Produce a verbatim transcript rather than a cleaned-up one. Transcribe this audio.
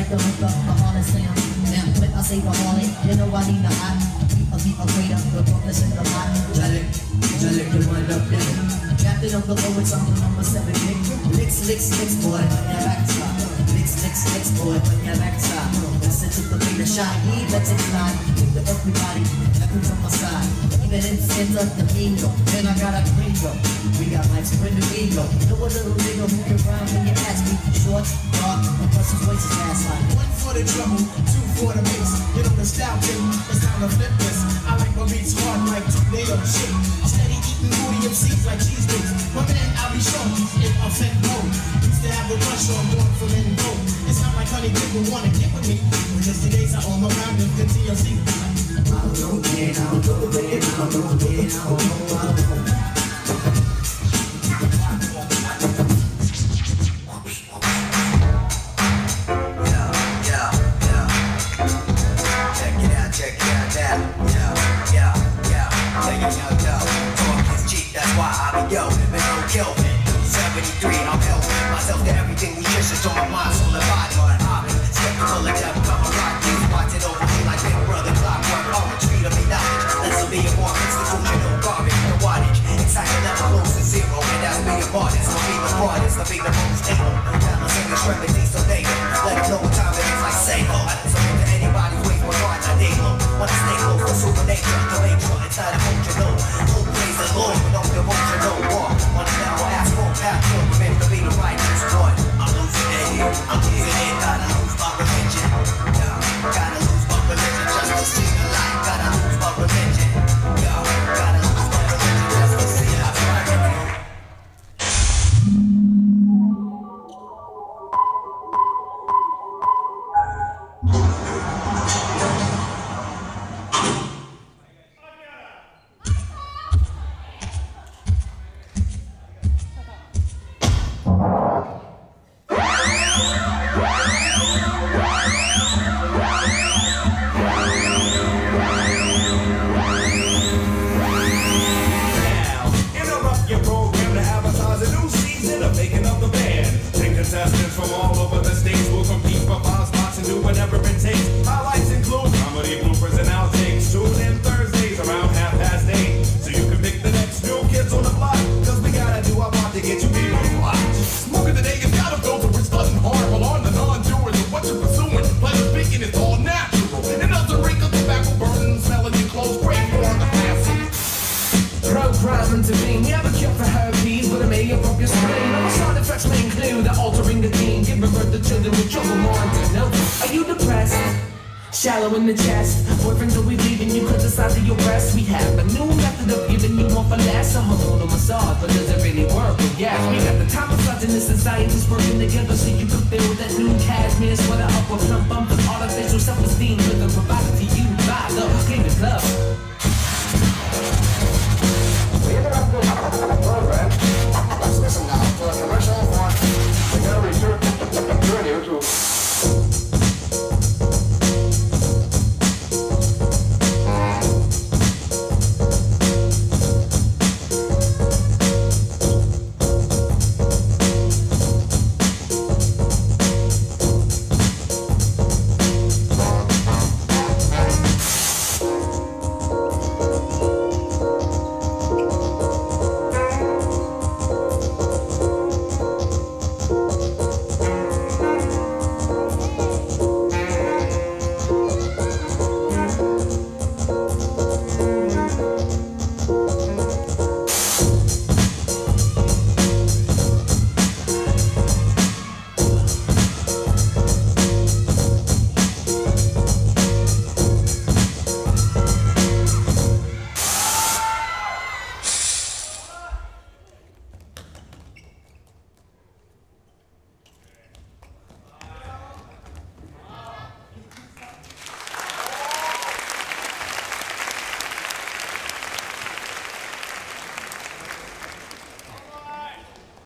the hook up, the harness sound. Now, when I say the harlot, you know I need the hot. Beat a beat a greater, the brokers in the hot. Jalik, Jalik, you wind up there. Captain of the poets, I'm the number seven pick. Licks, licks, licks, boy, yeah, back top. Licks, licks, licks, boy, yeah, back top. Listen to the beat, a shot, he lets it fly. Keep the everybody, every from my side. Even in center, the bingo, then I got a gringo. We got Mike's friend of ego. Know a little nigga who can rhyme when you ask me. Short, dark, and plus his voice is ass like. One for the trouble, two for the mix. You know the style thing, it's time to flip this. I like my beats hard like tornado shit. Steady eating booty M Cs like cheese whiz. My man, I'll be short in effect mode. Used to have a rush on going from in and go. It's not like honey people wanna get with me. But just the days I own around and good T L C. I don't care, I don't know, babe. I don't care, I don't know, I don't know. seventy-three, I'm helping myself to everything nutritious on my mind, soul, and body. On an hobby, skeptical and devil, I'm a rock. These watching over me like big brother, clockwork, orange, treat of me knowledge. This will be a more institutional garbage, the wattage. Excited never close to zero, and that's being artist. I'll be the broadest, I'll be the most able. Balancing extremities so they can let them know what time it is like Seiko. So into anybody's ways, but hard not they low. Wanna stay close to super nature, to make sure it's not emotional. Hope praise the Lord, but don't devotion, no war. Wanna never ask for path, you're meant to be the righteous one. I'm losing it, I'm losing it, gotta lose my religion. Yeah, gotta lose my religion just to see the light. Gotta lose my religion. Yeah, gotta lose my religion just to see the light. Contestants from all over the states will compete for five spots and do whatever it takes. Highlights include comedy, bloopers, and outtakes. Tune in Thursdays around half past eight, so you can pick the next new kids on the block. Cause we gotta do our part to get you people to watch. Smoking today, you gotta filter it's nothing horrible on the non-doers of what you're pursuing. Pleasure speaking is all natural. And as the rake of tobacco burning, smelling your clothes, pray for the passing. Programming to be never cure for herpes, but it may have broke your spleen. I'm a side effects may include the altering the gene, giving birth to children with trouble minded. No, are you depressed? Shallow in the chest, boyfriends will be leaving you cause the size of your breast. We have a new method of giving you more for less. A hormonal massage, but does it really work? Well, yes, we got the top misogynists and scientists working together so you can feel that new cashmere sweater up a plump bump with artificial self